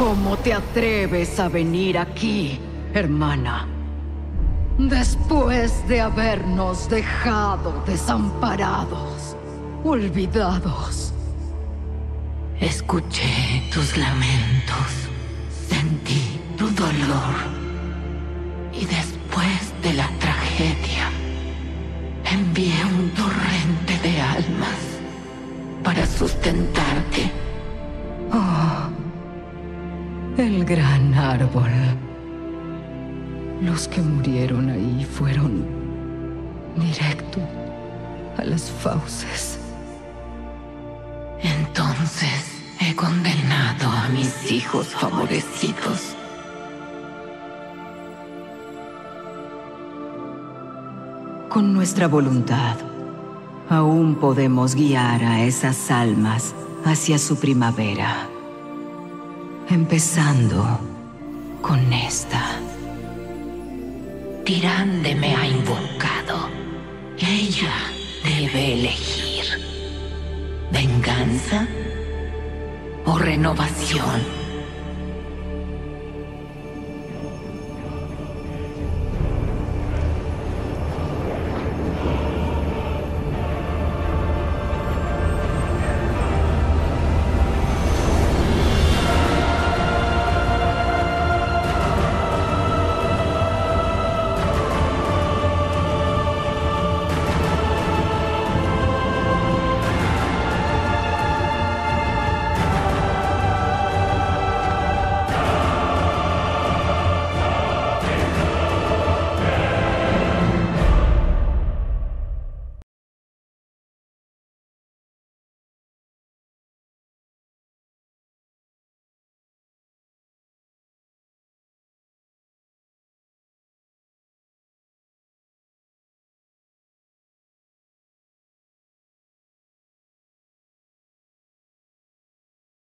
¿Cómo te atreves a venir aquí, hermana? Después de habernos dejado desamparados, olvidados. Escuché tus lamentos, sentí tu dolor. Y después de la tragedia, envié un torrente de almas para sustentarte. Oh, el gran árbol. Los que murieron ahí fueron directo a las fauces. Entonces he condenado a mis hijos favorecidos. Con nuestra voluntad, aún podemos guiar a esas almas hacia su primavera. Empezando con esta. Tirande me ha invocado. Ella debe elegir. ¿Venganza o renovación?